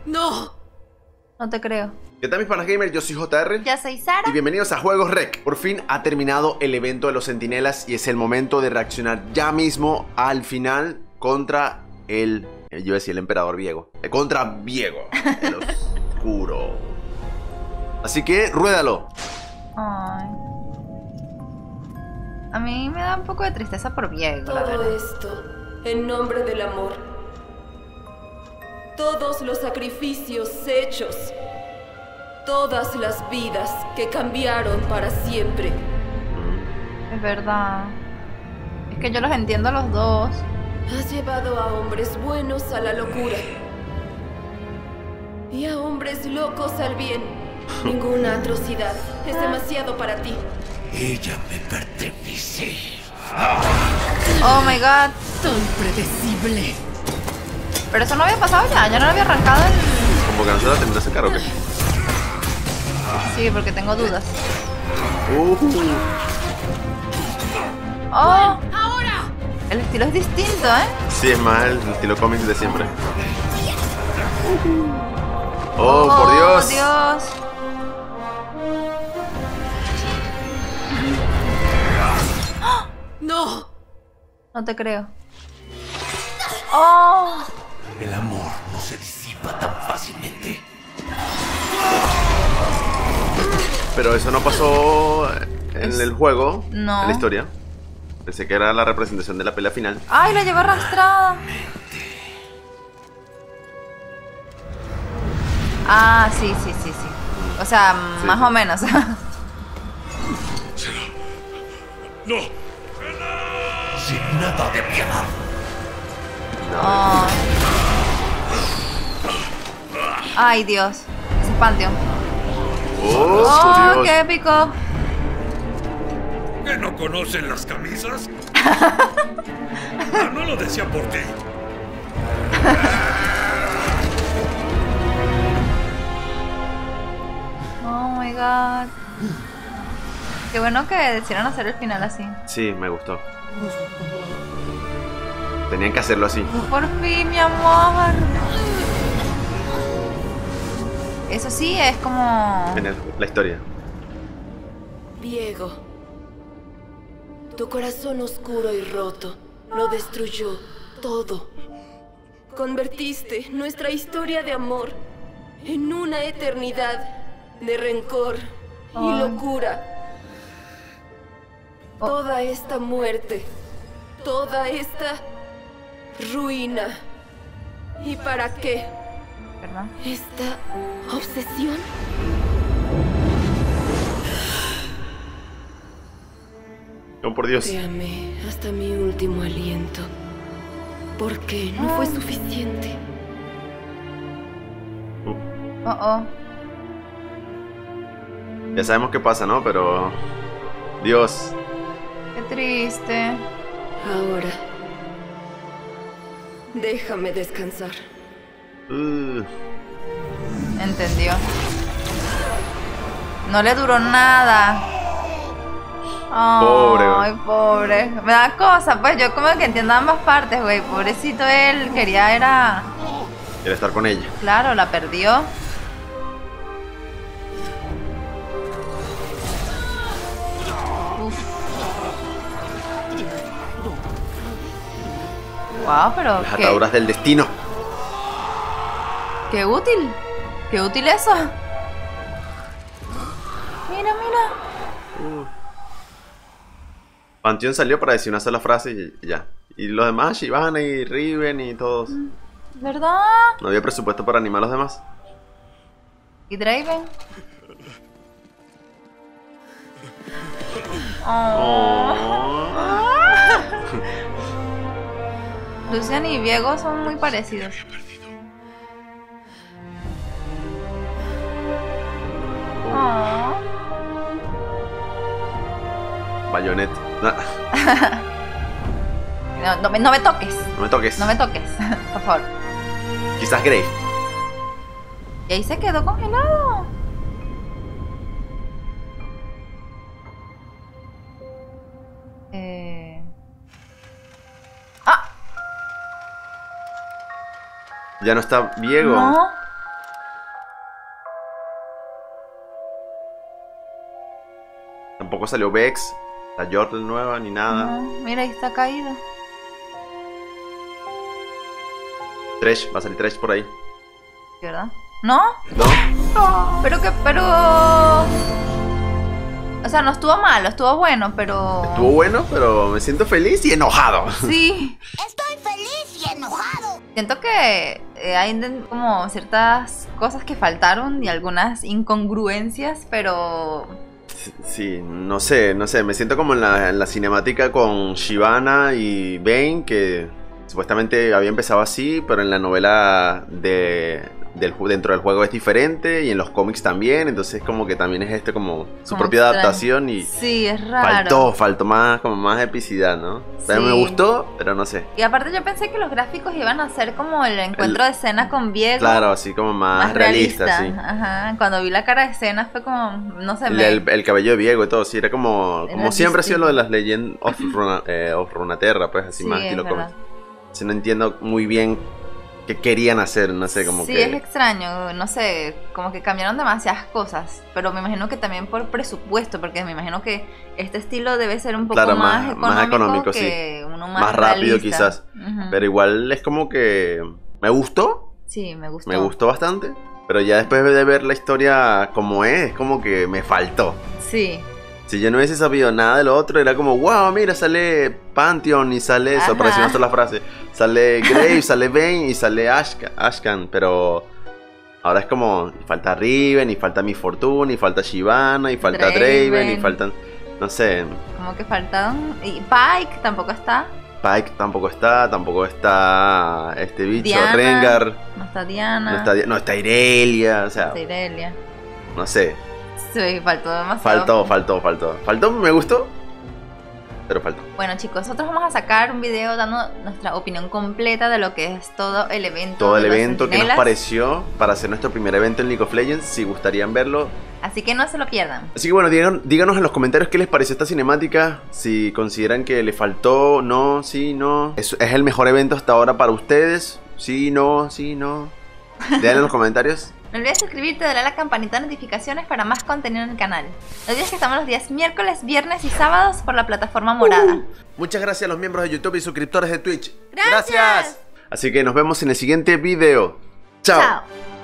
No. No te creo. ¿Qué tal mis panas gamers? Yo soy JR. Ya soy Sara. Y bienvenidos a Juegos Rec. Por fin ha terminado el evento de los centinelas y es el momento de reaccionar ya mismo al final contra el... Yo iba a decir el emperador Viego. Contra Viego, el oscuro. Así que, ruédalo. Ay. A mí me da un poco de tristeza por Viego, la Todo verdad. esto en nombre del amor. Todos los sacrificios hechos. Todas las vidas que cambiaron para siempre. Es verdad. Es que yo los entiendo a los dos. Has llevado a hombres buenos a la locura. Y a hombres locos al bien. Ninguna atrocidad es demasiado para ti. Ella me pertenece. Oh my god. Tan predecible. Pero eso no había pasado ya. Ya no lo había arrancado el... Como que no se la terminó de sacar, ¿o qué? Sí, porque tengo dudas. Oh. ¡Ahora! El estilo es distinto, ¿eh? Sí, es más el estilo cómics de siempre. Oh, por Dios. Dios. ¡No! No te creo. Oh. El amor no se disipa tan fácilmente. Pero eso no pasó en el juego, No. en la historia. Pensé que era la representación de la pelea final. Ay, la lleva arrastrada. Ah, sí, sí, sí, sí. O sea, Sí, más sí. o menos. ¡No! Sin nada de piedad. Oh. Ay, Dios. Ese es Panteón. Oh, Oh, Dios. qué épico. ¿Que no conocen las camisas? Ah, no lo decía por ti. Oh my god. Qué bueno que decidieron hacer el final así. Sí, me gustó. Tenían que hacerlo así. Por fin, mi amor. Eso sí es como... En la historia. Viego. Tu corazón oscuro y roto lo destruyó todo. Convertiste nuestra historia de amor en una eternidad de rencor y Ay. locura. Oh. Toda esta muerte, toda esta ruina. ¿Y para qué? ¿Verdad? ¿Esta obsesión? Oh, por Dios. Te amé hasta mi último aliento. ¿Por qué no fue suficiente? Oh, oh. Ya sabemos qué pasa, ¿no? Pero... Dios. Qué triste. Ahora, déjame descansar. Entendió. No le duró nada. Pobre, güey. Ay, pobre. Me da cosa, pues yo como que entiendo ambas partes, güey. Pobrecito él, quería era... Quiere estar con ella. Claro, la perdió. Uf. Wow, pero Las ataduras del destino. qué útil. Qué útil eso. Mira, mira. Panteón salió para decir una sola frase y ya. Y los demás, Shyvana y Riven y todos. ¿Verdad? No había presupuesto para animar a los demás. ¿Y Draven? Oh. Lucian y Viego son muy parecidos. Oh. Bayonet. No me toques. No me toques. No me toques, por favor. Quizás Grave. Y ahí se quedó congelado. Ah, Ya no está Viego. no. Tampoco salió Vex, la Yordle nueva, ni nada. No, mira, ahí está caído. Thresh, va a salir Thresh por ahí. ¿Verdad? ¿No? ¿No? Pero... O sea, no estuvo malo, estuvo bueno, pero... Estuvo bueno, pero me siento feliz y enojado. Sí. Estoy feliz y enojado. Siento que hay como ciertas cosas que faltaron y algunas incongruencias, pero... Sí, no sé, me siento como en la cinemática con Shyvana y Vayne, que supuestamente había empezado así, pero en la novela dentro del juego es diferente y en los cómics también, entonces como que también es como su Como propia extraño. adaptación y Sí, es raro. faltó más, como más epicidad, ¿no? Pero Sí. me gustó, pero no sé. Y aparte yo pensé que los gráficos iban a ser como el encuentro de escena con Viego. Claro, así como más realista, sí. Ajá, cuando vi la cara de escena fue como, no sé, El cabello de Viego y todo, sí, era como Era siempre ha sido distinto. lo de las Legends of Runeterra, pues así Sí, más es estilo verdad. cómic. Si no entiendo muy bien qué querían hacer, no sé, como sí, que... es extraño, no sé, como que cambiaron demasiadas cosas, pero me imagino que también por presupuesto, porque me imagino que este estilo debe ser un poco Claro, más económico, que uno Más rápido realista. quizás. Ujú. Pero igual es como que... Me gustó, Sí, me gustó. me gustó bastante. Pero ya después de ver la historia como es como que me faltó. Sí, Si yo no hubiese sabido nada de lo otro, era como, wow, mira, sale Pantheon y sale eso, Ajá. pareciendo la frase. Sale Graves, sale Vayne y sale Ashcan, pero ahora es como, y falta Riven, y falta Miss Fortune, y falta Shyvana, y falta Draven, y faltan, no sé, como que faltaron, y Pike tampoco está, Pike tampoco está este bicho, Diana, Rengar, no está Diana, no está Irelia, o sea, está Irelia. no sé, Sí, faltó demasiado. faltó, me gustó, pero faltó. Bueno chicos, nosotros vamos a sacar un video dando nuestra opinión completa de lo que es todo el evento. Todo el de los evento, que nos Centinelas. pareció para hacer nuestro primer evento en League of Legends, si gustarían verlo. Así que no se lo pierdan. Así que bueno, díganos en los comentarios qué les pareció esta cinemática, si consideran que le faltó, no, sí, no. ¿Es el mejor evento hasta ahora para ustedes? Sí, no. Déjenlo en los comentarios. No olvides suscribirte, darle a la campanita de notificaciones para más contenido en el canal. No olvides que estamos los días miércoles, viernes y sábados por la plataforma morada. Muchas gracias a los miembros de YouTube y suscriptores de Twitch. ¡Gracias! Así que nos vemos en el siguiente video. Chao. Chao.